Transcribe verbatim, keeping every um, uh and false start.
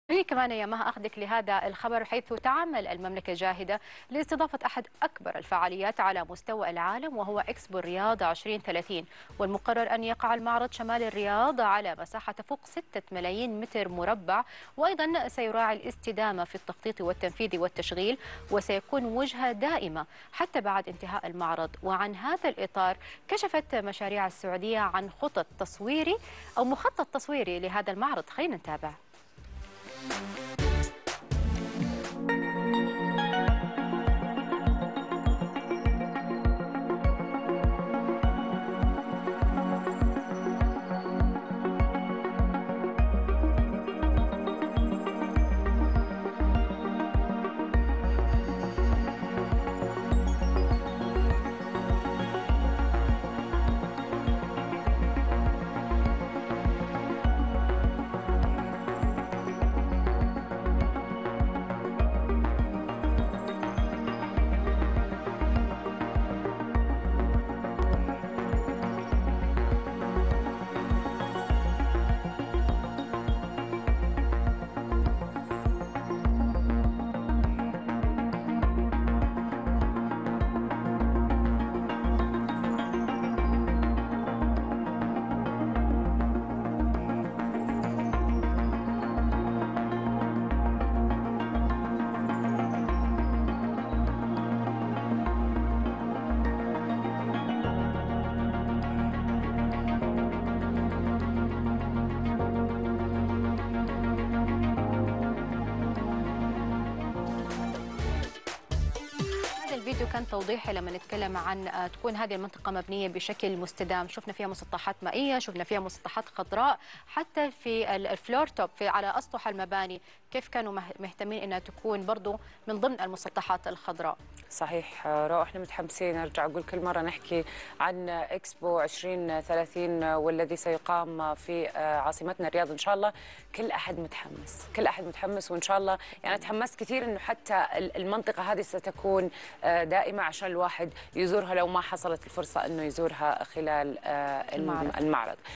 خليني كمان يا مها أخذك لهذا الخبر، حيث تعمل المملكة جاهدة لاستضافة أحد أكبر الفعاليات على مستوى العالم، وهو إكسبو الرياض ألفين وثلاثين. والمقرر أن يقع المعرض شمال الرياض على مساحة تفوق ستة ملايين متر مربع، وأيضا سيراعي الاستدامة في التخطيط والتنفيذ والتشغيل، وسيكون وجهة دائمة حتى بعد انتهاء المعرض. وعن هذا الإطار كشفت مشاريع السعودية عن خطط تصويري أو مخطط تصويري لهذا المعرض. خلينا نتابع. الفيديو كان توضيحي لما نتكلم عن تكون هذه المنطقة مبنية بشكل مستدام. شفنا فيها مسطحات مائية، شفنا فيها مسطحات خضراء، حتى في الفلور توب في على أسطح المباني كيف كانوا مهتمين أنها تكون برضو من ضمن المسطحات الخضراء. صحيح رو، احنا متحمسين. ارجع اقول كل مره نحكي عن اكسبو ألفين وثلاثين والذي سيقام في عاصمتنا الرياض ان شاء الله. كل احد متحمس، كل احد متحمس، وان شاء الله يعني تحمست كثير انه حتى المنطقه هذه ستكون دائمه عشان الواحد يزورها لو ما حصلت الفرصه انه يزورها خلال المعرض.